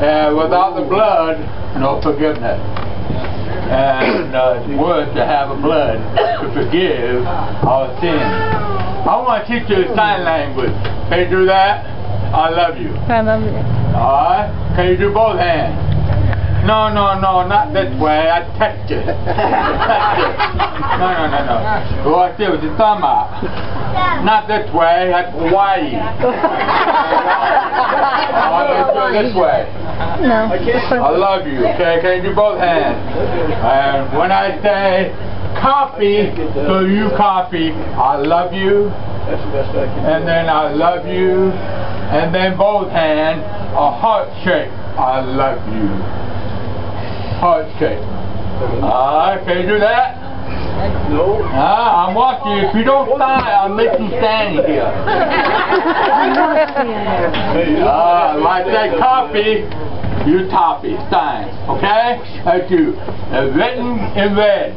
Without the blood, no forgiveness. And it's worth to have a blood to forgive our sins. I want to teach you sign language. Can you do that? I love you. I love you. Alright? Can you do both hands? No, not this way. I touched it. No. Watch this with your thumb out. Not this way. That's Hawaii. Let's go this way. No. I love you. Okay? Can you do both hands? And when I say coffee, so you coffee, I love you. And then I love you. And then both hands, a heart shake. I love you. Heart shake. Alright, can you do that? No. I'm watching you. If you don't sign, I'll make you stand here. When I say coffee, you toffee. Sign. Okay? Thank you. Written in red.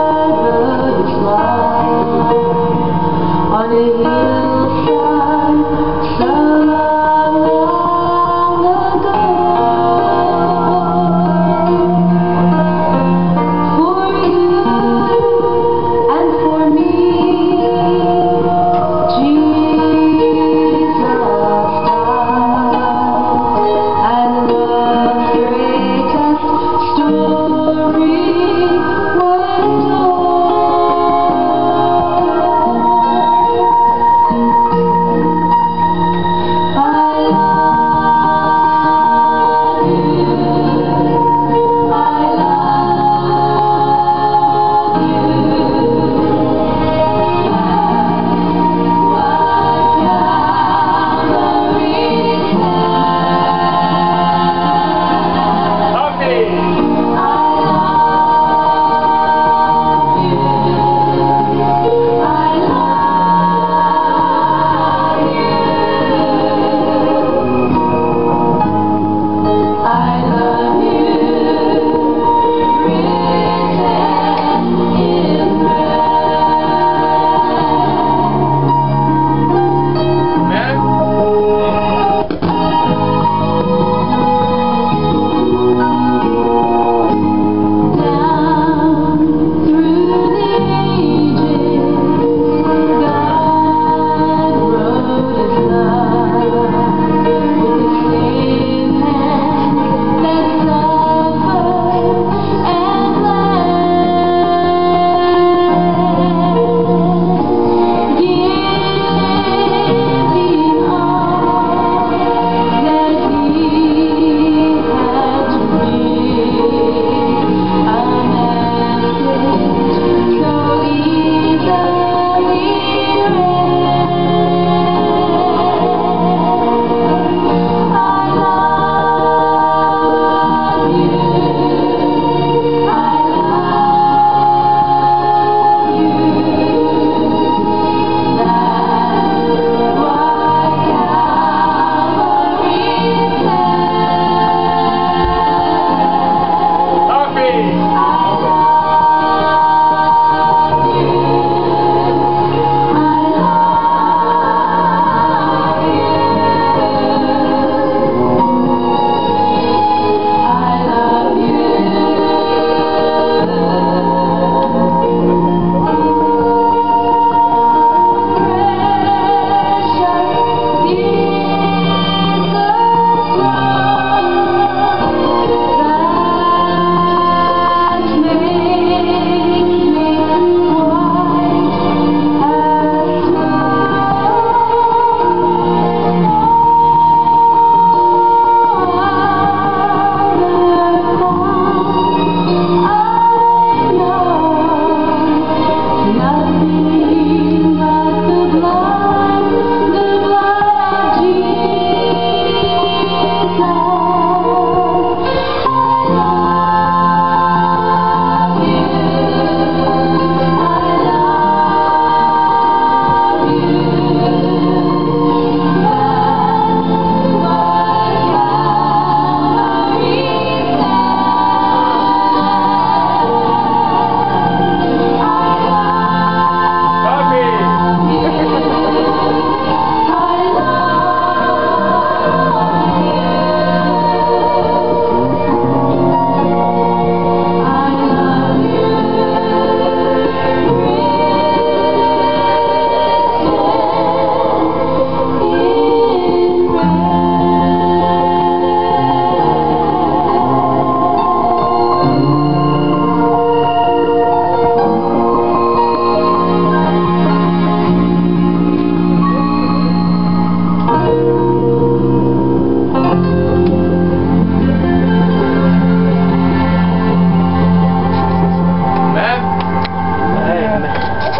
On a hillside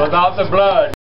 without the blood.